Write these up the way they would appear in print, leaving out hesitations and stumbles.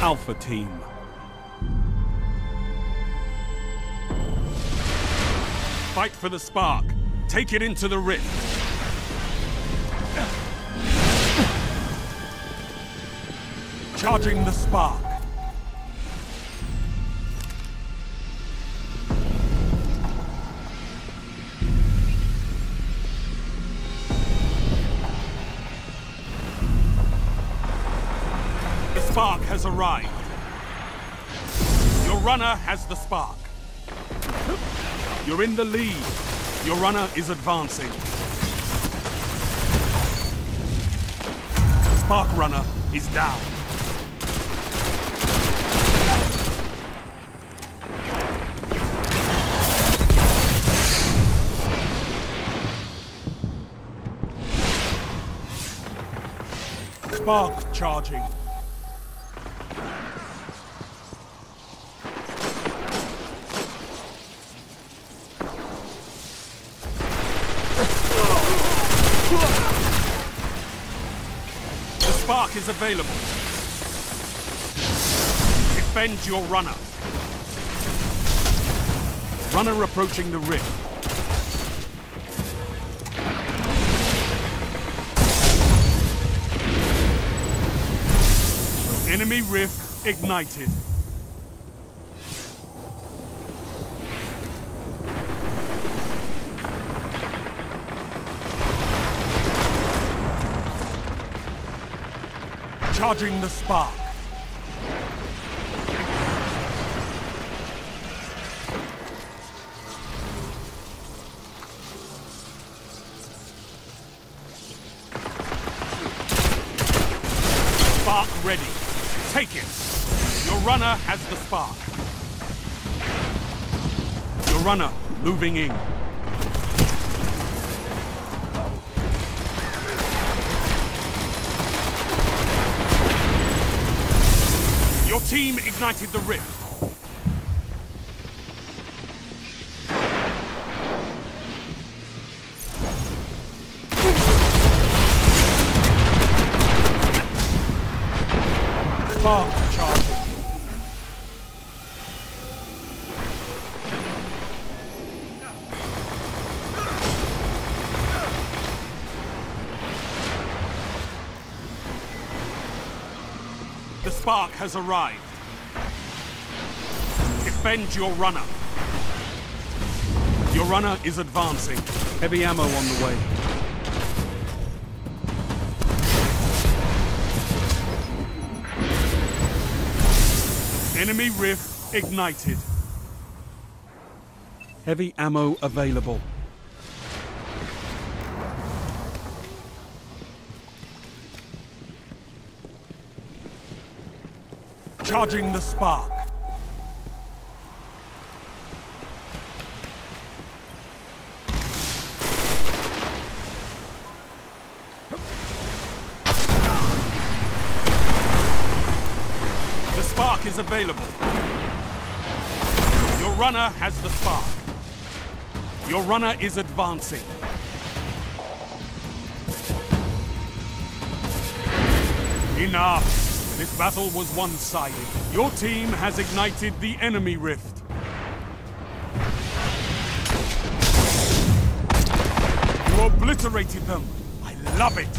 Alpha Team. Fight for the spark. Take it into the rift. Charging the spark. The spark has arrived. Your runner has the spark. You're in the lead. Your runner is advancing. Spark runner is down. Spark charging. The spark is available. Defend your runner. Runner approaching the rift. Enemy rift ignited. Charging the spark. Spark ready. Take it. Your runner has the spark. Your runner moving in. Your team ignited the rift. Spark charging. The spark has arrived. Defend your runner. Your runner is advancing. Heavy ammo on the way. Enemy rift ignited. Heavy ammo available. Charging the spark. The spark is available. Your runner has the spark. Your runner is advancing. Enough! This battle was one-sided. Your team has ignited the enemy rift. You obliterated them. I love it.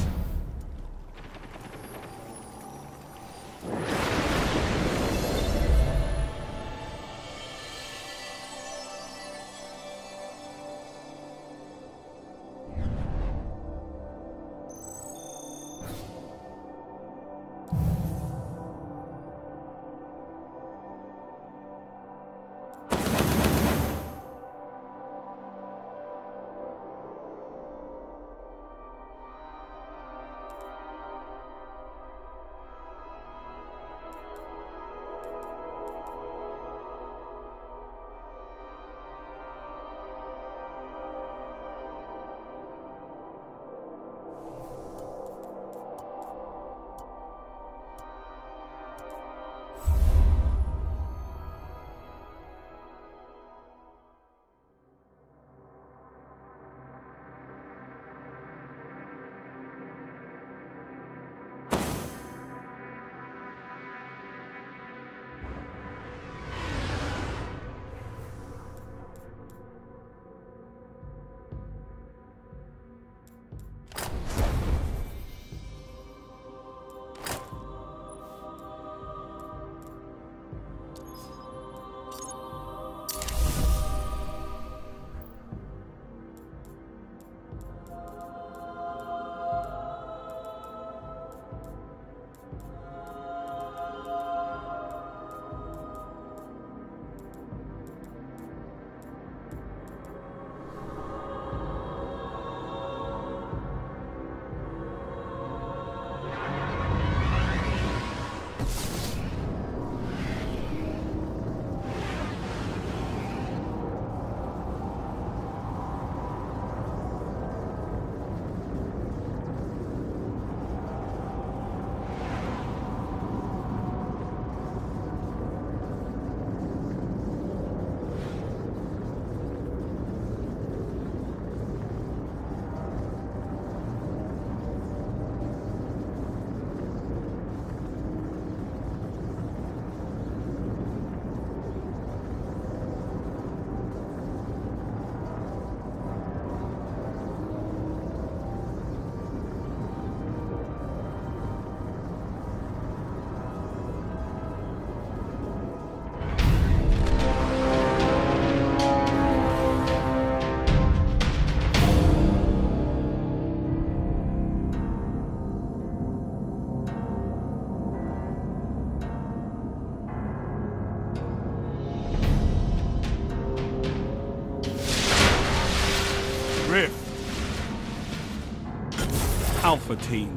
Alpha Team.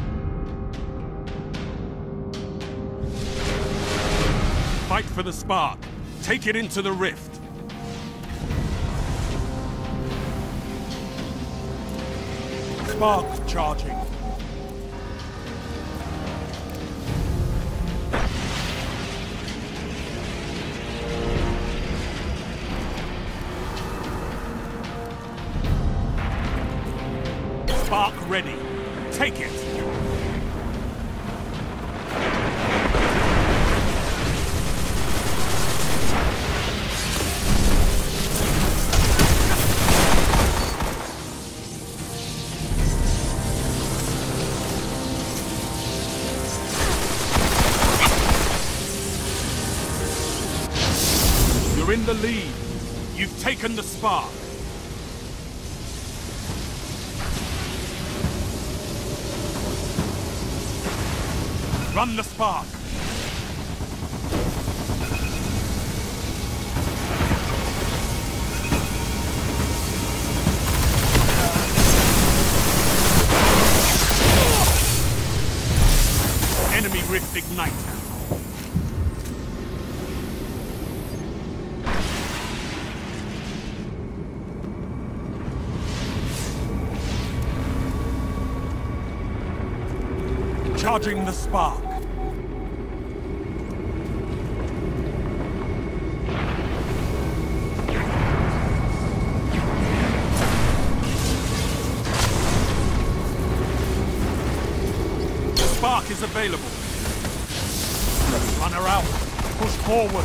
Fight for the spark. Take it into the rift. Spark charging. Spark ready. Take it. You're in the lead. You've taken the spark. Run the spark. Enemy rift igniter. Charging the spark. Spark is available. Runner out. Push forward.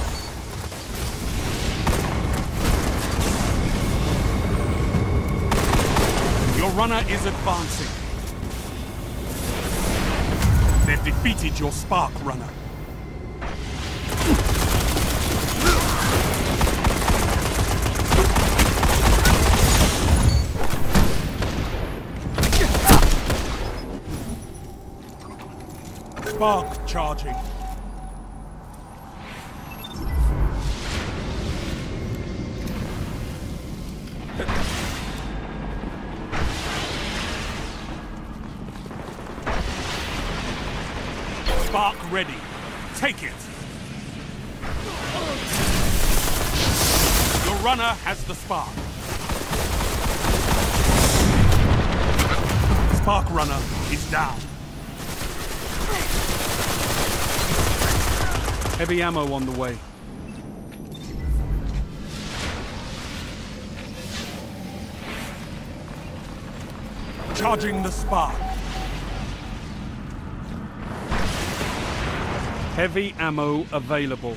Your runner is advancing. They've defeated your spark runner. Spark charging. Spark ready. Take it. Your runner has the spark. Spark runner is down. Heavy ammo on the way. Charging the spark. Heavy ammo available.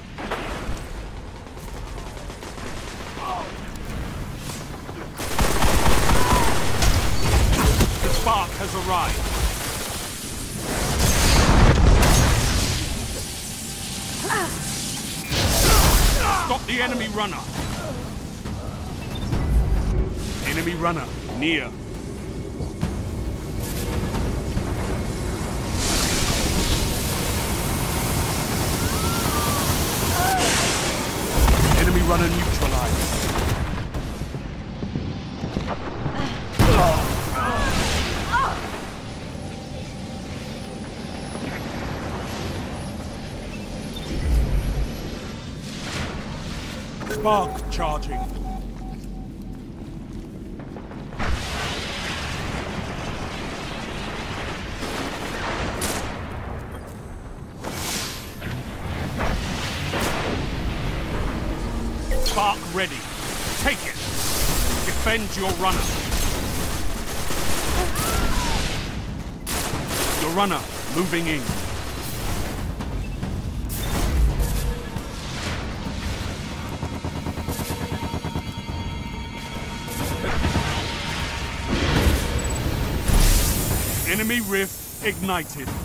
The spark has arrived. Stop the enemy runner. Enemy runner near. Enemy runner neutralized. Spark charging. Spark ready. Take it. Defend your runner. Your runner moving in. Enemy rift ignited.